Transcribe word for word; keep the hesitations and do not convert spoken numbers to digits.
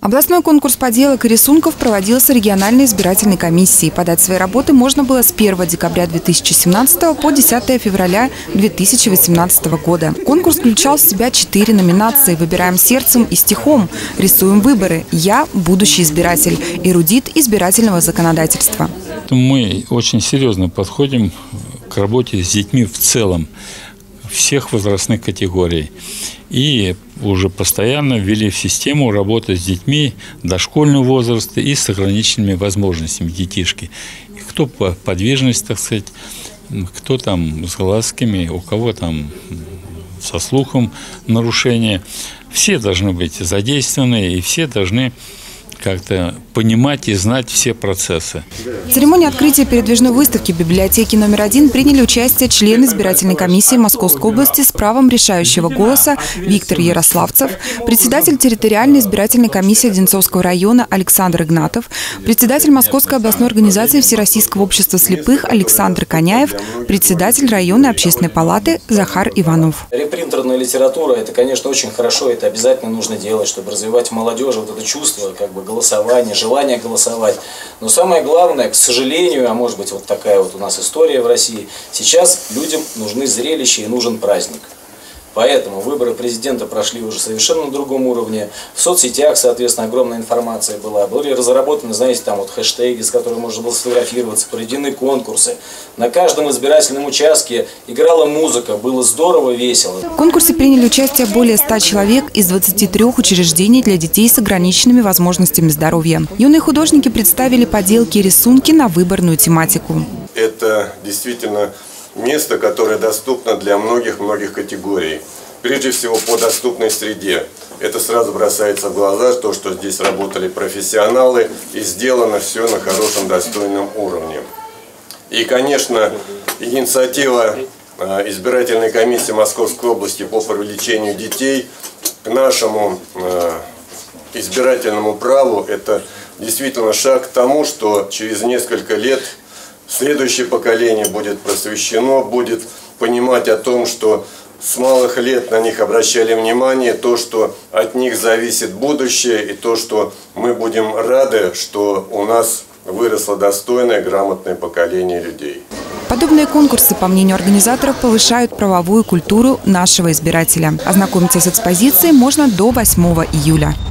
Областной конкурс поделок и рисунков проводился региональной избирательной комиссией. Подать свои работы можно было с первого декабря две тысячи семнадцатого по десятое февраля две тысячи восемнадцатого года. Конкурс включал в себя четыре номинации. Выбираем сердцем и стихом. Рисуем выборы. Я – будущий избиратель. Эрудит избирательного законодательства. Мы очень серьезно подходим к работе с детьми в целом, всех возрастных категорий. И уже постоянно ввели в систему работы с детьми дошкольного возраста и с ограниченными возможностями детишки. И кто по подвижности, так сказать, кто там с глазками, у кого там со слухом нарушения. Все должны быть задействованы, и все должны как-то понимать и знать все процессы. В церемонии открытия передвижной выставки в библиотеке номер один приняли участие члены избирательной комиссии Московской области с правом решающего голоса Виктор Ярославцев, председатель территориальной избирательной комиссии Одинцовского района Александр Игнатов, председатель Московской областной организации Всероссийского общества слепых Александр Коняев, председатель районной общественной палаты Захар Иванов. Репринтерная литература – это, конечно, очень хорошо, это обязательно нужно делать, чтобы развивать в молодежи вот это чувство, как бы, голосования, желание голосовать. Но самое главное, к сожалению, а может быть вот такая вот у нас история в России, сейчас людям нужны зрелища и нужен праздник. Поэтому выборы президента прошли уже совершенно на другом уровне. В соцсетях, соответственно, огромная информация была. Были разработаны, знаете, там вот хэштеги, с которыми можно было сфотографироваться, проведены конкурсы. На каждом избирательном участке играла музыка, было здорово, весело. В конкурсе приняли участие более ста человек из двадцати трёх учреждений для детей с ограниченными возможностями здоровья. Юные художники представили поделки и рисунки на выборную тематику. Это действительно место, которое доступно для многих-многих категорий. Прежде всего по доступной среде. Это сразу бросается в глаза, то, что здесь работали профессионалы, и сделано все на хорошем, достойном уровне. И, конечно, инициатива избирательной комиссии Московской области по привлечению детей к нашему избирательному праву – это действительно шаг к тому, что через несколько лет следующее поколение будет просвещено, будет понимать о том, что с малых лет на них обращали внимание, то, что от них зависит будущее, и то, что мы будем рады, что у нас выросло достойное, грамотное поколение людей. Подобные конкурсы, по мнению организаторов, повышают правовую культуру нашего избирателя. Ознакомиться с экспозицией можно до восьмого июля.